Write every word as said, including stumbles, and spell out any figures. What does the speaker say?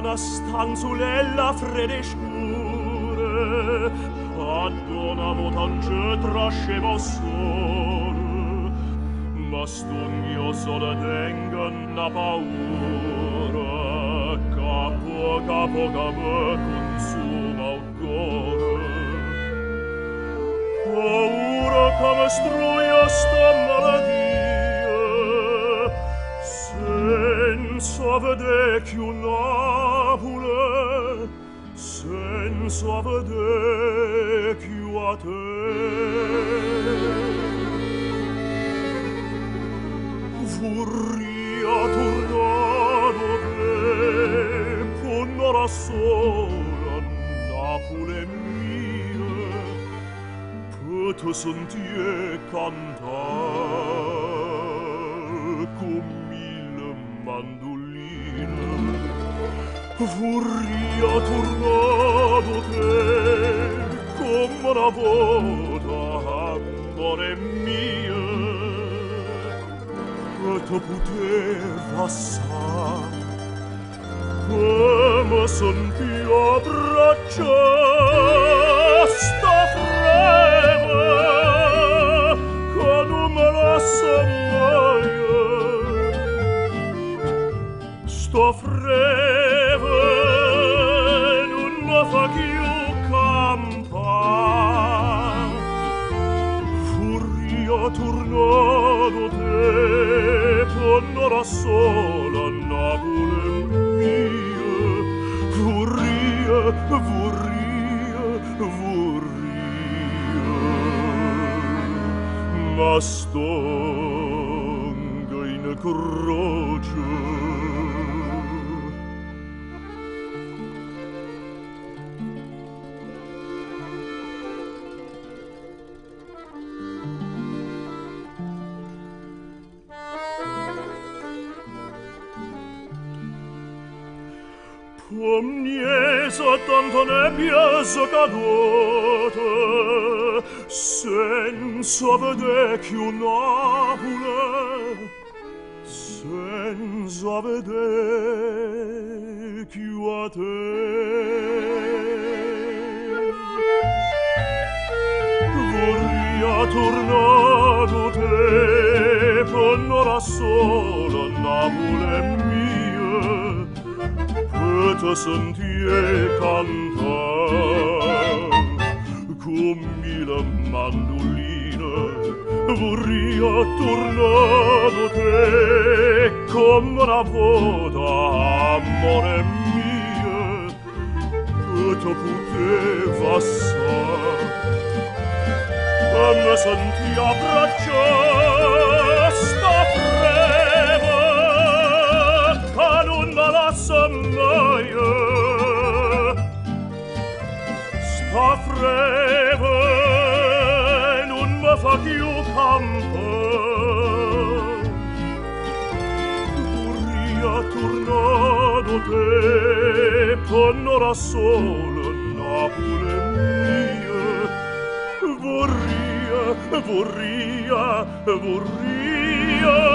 una stanzulella fredde e scure, addonavo tange trascevo solo, ma st'ogni sola tenga una paura, capo capo capo consuma il cuore. Paura come struia sta malattia, senza vedere più Napoli, senza vedere più a te. Vurria tornato te, con un'ora sola, Napoli mia, per te sentir cantare con mille mandoline. Vurria tornato te, come una volta, amore mio, per te poteva assare, come sentir abbracciare sta freve, che non me la so mai. Sta freve non mi fa più campare. Furio tornato te, per un'ora sola, Napoli mia. Vurria, Vurria, Vurria, ma stonga in croce. Pomniesa tanto nebbiasa caduta, senza vedere più Napoli, senza vedere più a te. Vurria tornato te, per un'ora sola, Napoli mia, per te sentir cantare con mille mandoline. Vurria tornato te, come una volta, amore mio, per te poteva assare, e mi senti abbracciare sta freve, che non me la so mai. Sta freve non mi fa più campare. Vurria tornato te, per un'ora sola, Napoli mia. Vurria, Vurria, Vurria,